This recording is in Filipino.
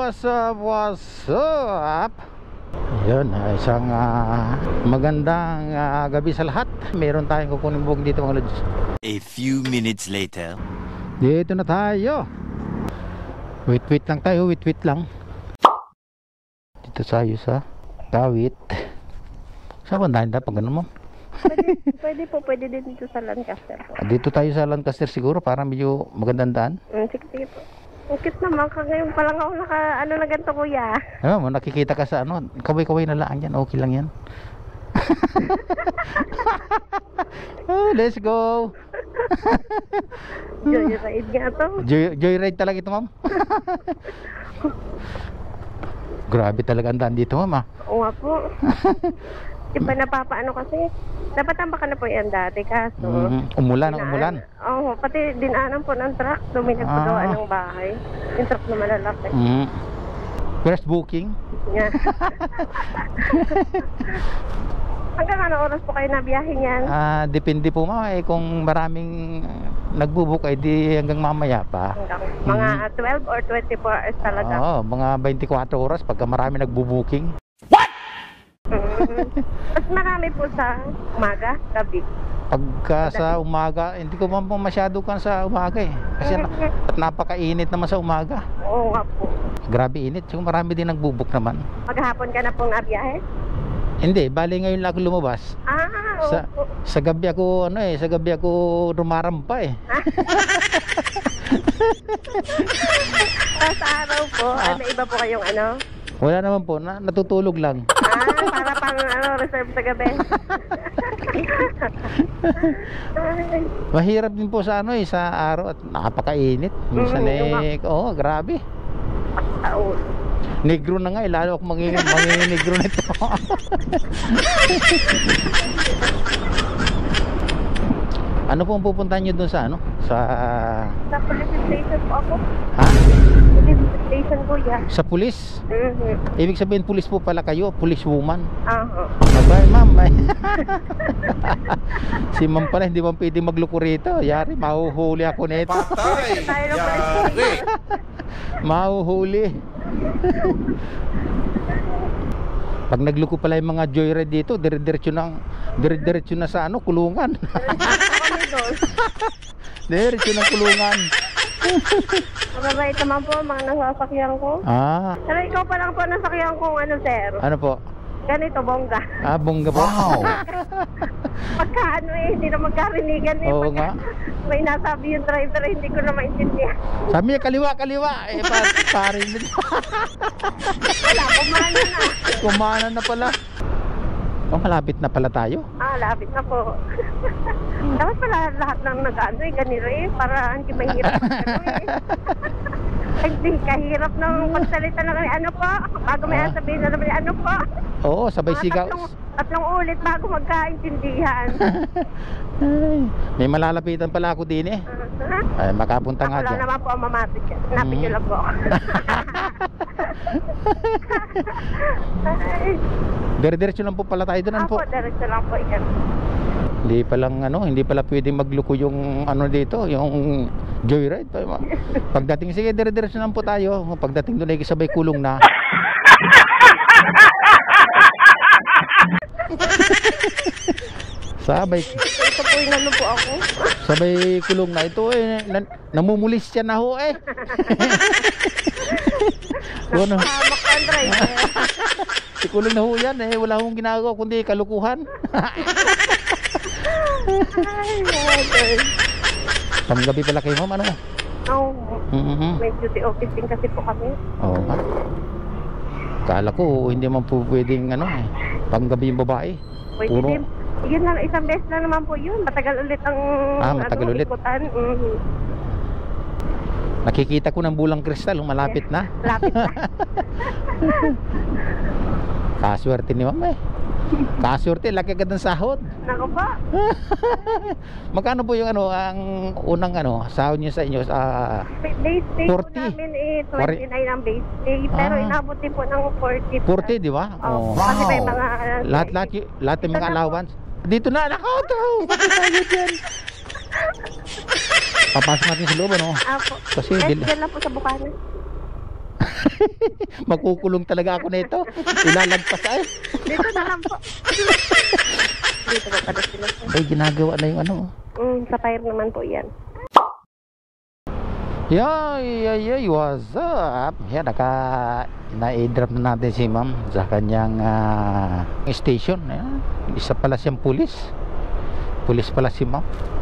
what's up, what's up? Yun, isang magandang gabi sa lahat. Meron tayong kukunin buhok dito mga lods. A few minutes later. Dito na tayo. Wait lang tayo, wait lang. Dito tayo sa Kawit. Saan ba dahil pag ganun mo? Pwede din dito sa Lancaster po. Dito tayo sa Lancaster siguro para medyo magandang daan. Sige po. Ukit naman, ngayon pa lang ako na ganito kuya. Mo nakikita ka sa kaway-kaway na lang yan, okay lang yan. Oh, let's go. Joyride nga to. Joyride talaga ito, ma'am. Grabe talaga ang daan dito, ma'am. Oo nga po. Iba napapaano kasi. Dapat tamba ka na po yan dati kaso. Umulan. Oo, pati dinaanan po ng truck. So may nagpagawa ng bahay. Yung truck na malalaki. First booking? Yeah. Hanggang ano oras po kayo nabiyahin yan? Depende po kung maraming nagbubuk ay di hanggang mamaya pa. Mga 12 or 24 hours talaga? Oo, mga 24 oras pagka marami nagbubuking. Mas marami po sa umaga, gabi. Pagka sa umaga, hindi ko man masyado kan sa umaga kasi napakainit naman sa umaga. Oo nga po. Grabe init, so marami din nagbubuk naman. Maghapon ka na pong abiyahe? Hindi, bali ngayon lang ako lumabas. Sa gabi ako sa gabi ako rumarampa Sa araw po, iba po kayong Wala naman po, natutulog lang. Para pang reserve sa gabi. Mahirap din po sa sa araw at napakainit. Minsan grabe. Negro na nga lalo ako manginegro nito. Ano po ang pupuntahan nyo dun sa Sa police station po ako. Ha? Police station po yan. Sa pulis? Ibig sabihin pulis po pala kayo, police woman. Abay ma'am. Si ma'am pala hindi man pwede magluko rito. Yari, mahuhuli ako nito. Mahuhuli. Pag nagluko pala yung mga joyride dito, dire-diretso na sa kulungan. Diretso ng kulungan. Mababait naman po mga nasasakyan ko. Pero ikaw pa lang po nasakyan kong sir. Ano po? Ganito, bongga. Bongga po. Wow. Pagka hindi na magkarinigan Oo nga. May nasabi yung driver, hindi ko na maintindihan. Sabi niya kaliwa. Parin na. Wala, kumana na. Kumana na pala. Malapit na pala tayo. Lapit na po. Dapat pala lahat ng ganito para hindi mahirap hindi kahirap ng pagsalita na po. Bago may sabihin na naman po. Oo, sabay sigaw. Tatlong ulit bago magkaintindihan. May malalapitan pala ako din Ay, makapunta nga dyan. Wala naman po ang mamapit yan. Napit nyo lang po. Dire-diretso lang po pala tayo doon po. Diretso lang po yan. Hindi pala pwedeng magluko yung dito, yung joyride. Pagdating, sige, dire-diretso lang po tayo. Pagdating doon ay sabay kulong na. Sabay. Ito po yung po ako. Sabay kulong na ito namumulis siya na ho Nakahamak ka ang driver. Kulong na ho yan wala hong ginagawa kundi kalukuhan. Panggabi pala kayo ma'am May duty office din kasi po kami. Oo nga. Kala ko hindi man po pwedeng panggabi yung babae. Pwede din. Yun lang, isang beses lang naman po yun. Matagal ulit ang ikutan. Nakikita ko ng bulang kristal, malapit na. Malapit na. Kaswerte ni ma'am Kaswerte, laki agad ng sahod. Nako po. Magkano po yung ang unang sahod niyo sa inyo? Base pay 40. po namin 29 ang base pay. Pero inabot din po ng 40. 40, di ba? Kasi may mga lahat ng mga allowance. Dito na, tayo dyan. Papasok natin sa loob, Kasi dyan lang po sa Bukana. Makukulong talaga ako na ito. Ilalagpas ay. Dito na lang po. Dito po pala sila. Ay, ginagawa na yung ano. Sa fire naman po yan. Yoy, what's up? Yan, na-drop na natin si ma'am sa kanyang station. Ayan. Isa pala siyang pulis. Pulis pala si ma'am.